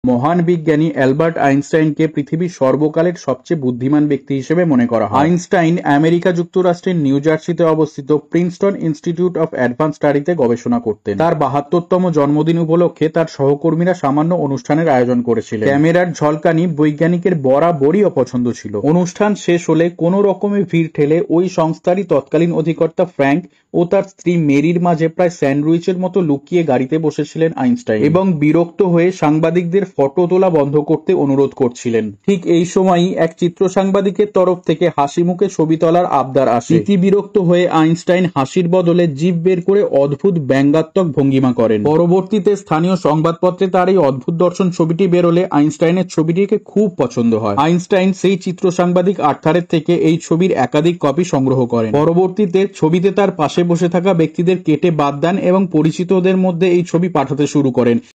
মহান বিজ্ঞানী অ্যালবার্ট আইনস্টাইনকে পৃথিবীর সর্বকালের সবচেয়ে বুদ্ধিমান ব্যক্তি হিসেবে মনে করা হয়। আইনস্টাইন আমেরিকা যুক্তরাষ্ট্রের নিউ জার্সিতে অবস্থিত প্রিন্সটন ইনস্টিটিউট অফ অ্যাডভান্স স্টাডিতে গবেষণা করতেন। তার ৭২তম জন্মদিন উপলক্ষে তার সহকর্মীরা সামান্য অনুষ্ঠানের আয়োজন করেছিলেন। ক্যামেরার ঝলকানি বৈজ্ঞানিকের বরাবরই অপছন্দ ছিল। অনুষ্ঠান শেষ হলে কোনো রকমে ভিড় ঠেলে ওই সংস্থারই তৎকালীন অধিকর্তা ফ্র্যাঙ্ক ও তার স্ত্রী মেরির মাঝে প্রায় স্যান্ডউইচের মতো লুকিয়ে গাড়িতে বসেছিলেন আইনস্টাইন এবং বিরক্ত হয়ে সাংবাদিকদের ফটো তোলা বন্ধ করতে অনুরোধ করছিলেন। ঠিক এই সময়ই এক চিত্র সাংবাদিকের তরফ থেকে হাসি মুখে ছবি তোলার আবদার আসে। ইতি বিরক্ত হয়ে আইনস্টাইন হাসির বদলে জিভ বের করে অদ্ভুত ব্যঙ্গাত্মক ভঙ্গিমা করেন। পরবর্তীতে স্থানীয় সংবাদপত্রে তার এই অদ্ভুত দর্শন ছবিটি বেরোলে আইনস্টাইনের ছবিটিকে খুব পছন্দ হয়। আইনস্টাইন সেই চিত্র সাংবাদিক আর্থারের থেকে এই ছবির একাধিক কপি সংগ্রহ করেন। পরবর্তীতে ছবিতে তার পাশে বসে থাকা ব্যক্তিদের কেটে বাদ দেন এবং পরিচিতদের মধ্যে এই ছবি পাঠাতে শুরু করেন।